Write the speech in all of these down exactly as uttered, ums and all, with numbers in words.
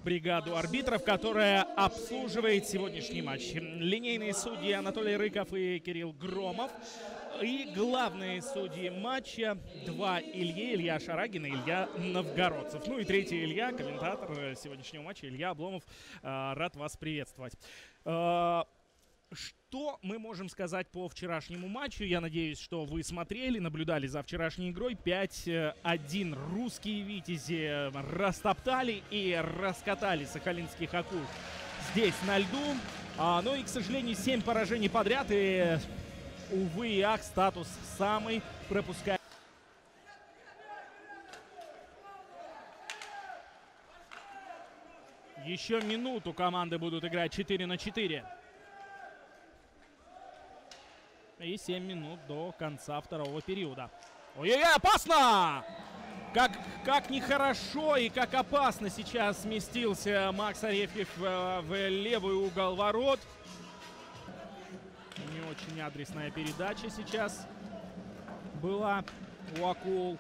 бригаду арбитров, которая обслуживает сегодняшний матч. Линейные судьи Анатолий Рыков и Кирилл Громов. И главные судьи матча два Ильи, Илья Шарагин и Илья Новгородцев. Ну и третий Илья, комментатор сегодняшнего матча, Илья Обломов. Рад вас приветствовать. Что мы можем сказать по вчерашнему матчу? Я надеюсь, что вы смотрели, наблюдали за вчерашней игрой. пять один русские витязи растоптали и раскатали сахалинских акул здесь на льду. А, ну и, к сожалению, семь поражений подряд. И, увы и ах, статус самый пропускаемый. Еще минуту команды будут играть четыре на четыре. И семь минут до конца второго периода. Ой-ой-ой, опасно! Как, как нехорошо и как опасно сейчас сместился Макс Арефьев в, в левый угол ворот. Не очень адресная передача сейчас была у акул.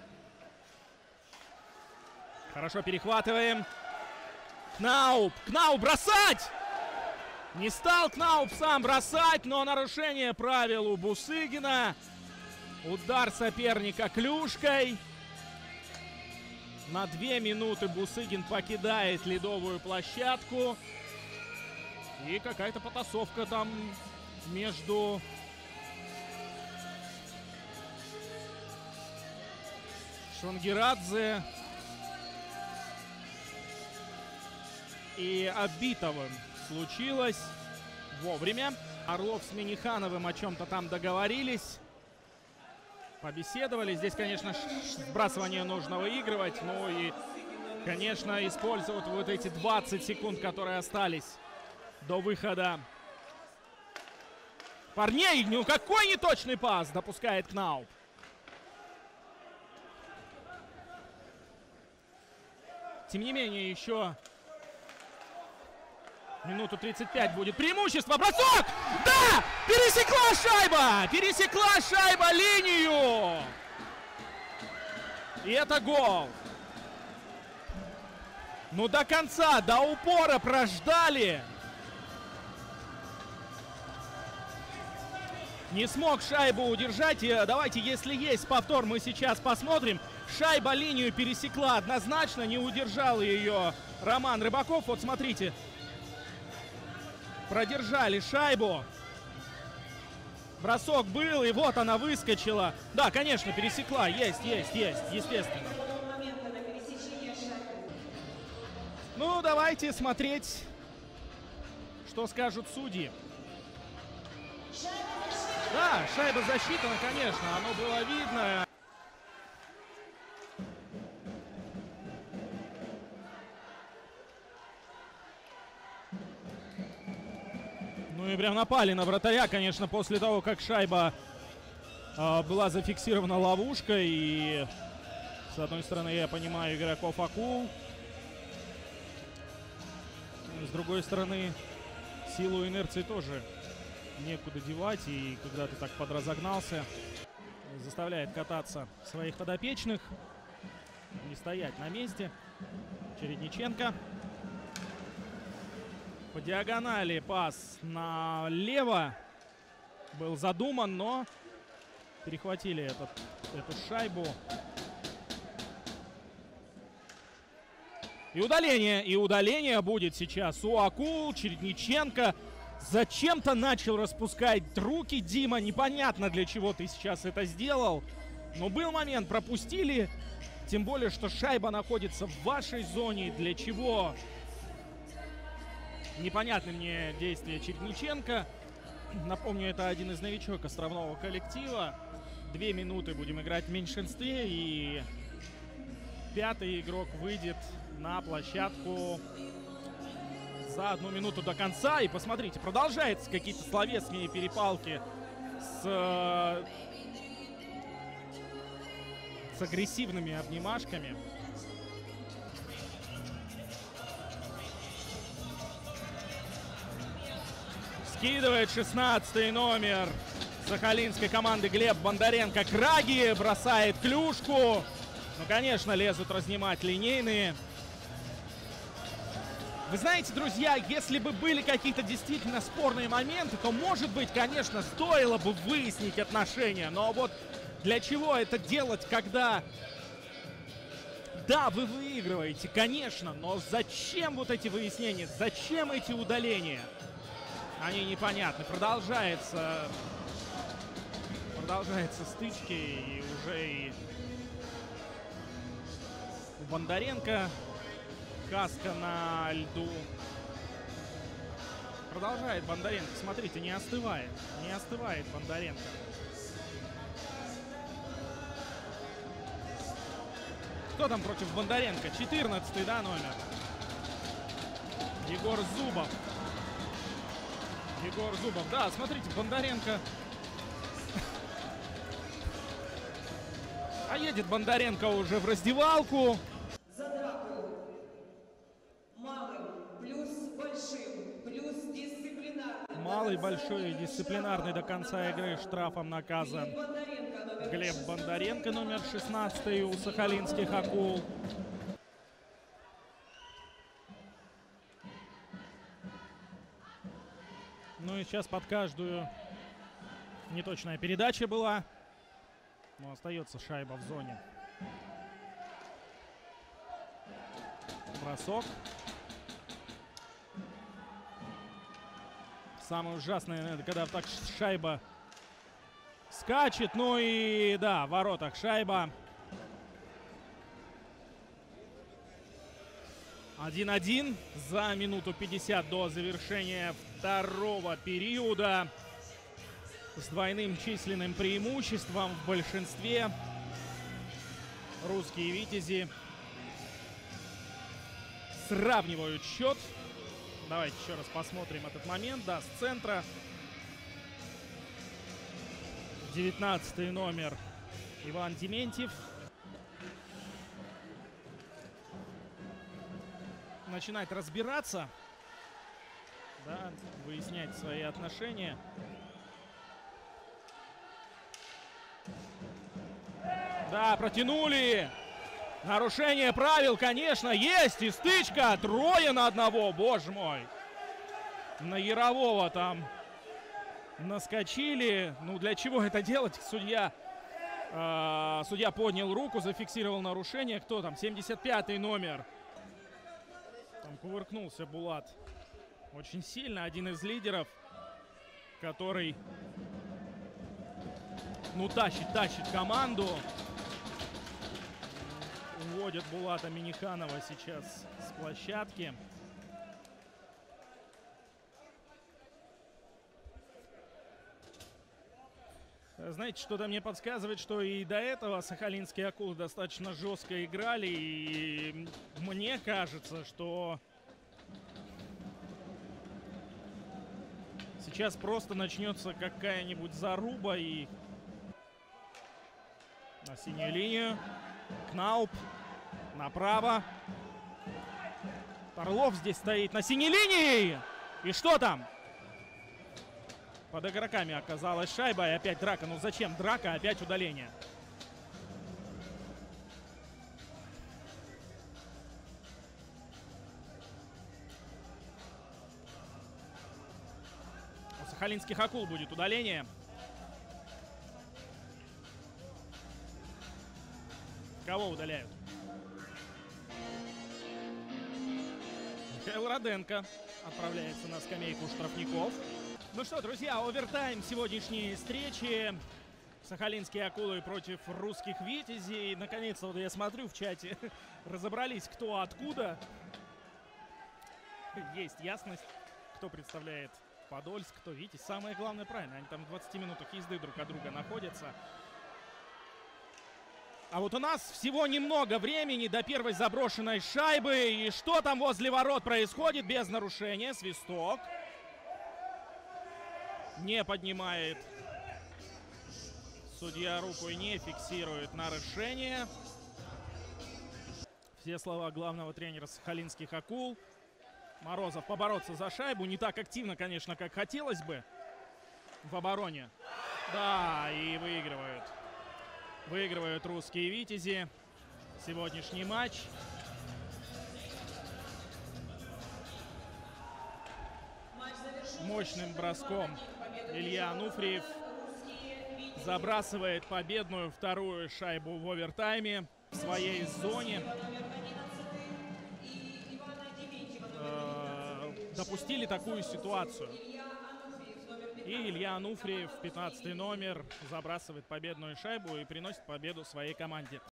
Хорошо перехватываем. Кнауп! Кнауп бросать! Не стал Кнауп сам бросать, но нарушение правил у Бусыгина. Удар соперника клюшкой. На две минуты Бусыгин покидает ледовую площадку. И какая-то потасовка там между Шонгирадзе и Абитовым случилось вовремя. Орлов с Минихановым о чем-то там договорились. Побеседовали. Здесь, конечно, сбрасывание нужно выигрывать. Ну и, конечно, использовать вот эти двадцать секунд, которые остались до выхода парней. Ну какой неточный пас допускает Кнауп. Тем не менее, еще минуту тридцать пять будет преимущество. Бросок! Да! Пересекла шайба! Пересекла шайба линию! И это гол. Ну до конца, до упора прождали. Не смог шайбу удержать. И давайте, если есть повтор, мы сейчас посмотрим. Шайба линию пересекла однозначно. Не удержал ее Роман Рыбаков. Вот смотрите. Продержали шайбу. Бросок был, и вот она выскочила. Да, конечно, пересекла. Есть, есть, есть, естественно. Ну, давайте смотреть, что скажут судьи. Да, шайба засчитана, конечно, оно было видно. Ну и прям напали на вратаря, конечно, после того, как шайба э, была зафиксирована ловушкой. И с одной стороны, я понимаю игроков акул. С другой стороны, силу инерции тоже некуда девать. И когда ты так подразогнался, заставляет кататься своих подопечных. Не стоять на месте. Чередниченко. По диагонали пас налево был задуман, но перехватили этот, эту шайбу. И удаление, и удаление будет сейчас у акул. Чередниченко зачем-то начал распускать руки. Дима, непонятно, для чего ты сейчас это сделал. Но был момент, пропустили. Тем более, что шайба находится в вашей зоне. Для чего? Непонятны мне действия Чередниченко. Напомню, это один из новичок островного коллектива. Две минуты будем играть в меньшинстве. И пятый игрок выйдет на площадку за одну минуту до конца. И посмотрите, продолжаются какие-то словесные перепалки с, с агрессивными обнимашками. Скидывает шестнадцатый номер сахалинской команды Глеб Бондаренко. Краги бросает клюшку. Ну, конечно, лезут разнимать линейные. Вы знаете, друзья, если бы были какие-то действительно спорные моменты, то, может быть, конечно, стоило бы выяснить отношения. Но вот для чего это делать, когда... Да, вы выигрываете, конечно, но зачем вот эти выяснения? Зачем эти удаления? Они непонятны. Продолжается... Продолжаются стычки, и уже и у Бондаренко каска на льду. Продолжает Бондаренко. Смотрите, не остывает. Не остывает Бондаренко. Кто там против Бондаренко? четырнадцатый, да, номер? Егор Зубов. Егор Зубов. Да, смотрите, Бондаренко. А едет Бондаренко уже в раздевалку. За драку малым плюс большим плюс дисциплинарный. Малый, большой и дисциплинарный до конца игры штрафом наказан Глеб Бондаренко, номер шестнадцатый у сахалинских акул. Ну и сейчас под каждую неточная передача была. Но остается шайба в зоне. Бросок. Самое ужасное, это когда так шайба скачет. Ну и да, в воротах шайба. один-один за минуту пятьдесят до завершения второго периода. С двойным численным преимуществом в большинстве. Русские «Витязи» сравнивают счет. Давайте еще раз посмотрим этот момент. Да, с центра. девятнадцатый номер Иван Дементьев. Начинать разбираться. Да, выяснять свои отношения. Да, протянули. Нарушение правил, конечно, есть. И стычка. Трое на одного, боже мой. На Ярового там наскочили. Ну, для чего это делать? Судья, э, судья поднял руку, зафиксировал нарушение. Кто там? семьдесят пятый номер. Там кувыркнулся Булат. Очень сильно. Один из лидеров, который, ну, тащит, тащит команду. Уводят Булата Миниханова сейчас с площадки. Знаете, что-то мне подсказывает, что и до этого сахалинские акулы достаточно жестко играли. И мне кажется, что сейчас просто начнется какая-нибудь заруба. И на синюю линию Кнауп направо. Орлов здесь стоит на синей линии. И что там? Под игроками оказалась шайба. И опять драка. Ну зачем драка? Опять удаление. У сахалинских акул будет удаление. Кого удаляют? Михаил Роденко отправляется на скамейку штрафников. Ну что, друзья, овертайм сегодняшней встречи. Сахалинские акулы против русских «Витязей». Наконец-то, вот я смотрю в чате, разобрались, кто откуда. Есть ясность, кто представляет Подольск, кто «Витязь». Самое главное, правильно, они там в двадцати минутах езды друг от друга находятся. А вот у нас всего немного времени до первой заброшенной шайбы. И что там возле ворот происходит без нарушения? Свисток. Не поднимает судья руку и не фиксирует нарушение. Все слова главного тренера сахалинских акул. Морозов побороться за шайбу. Не так активно, конечно, как хотелось бы в обороне. Да, и выигрывают. Выигрывают русские «Витязи» сегодняшний матч. Мощным броском Илья Ануфриев забрасывает победную вторую шайбу в овертайме в своей зоне. Э, допустили такую ситуацию. И Илья Ануфриев, пятнадцатый номер, забрасывает победную шайбу и приносит победу своей команде.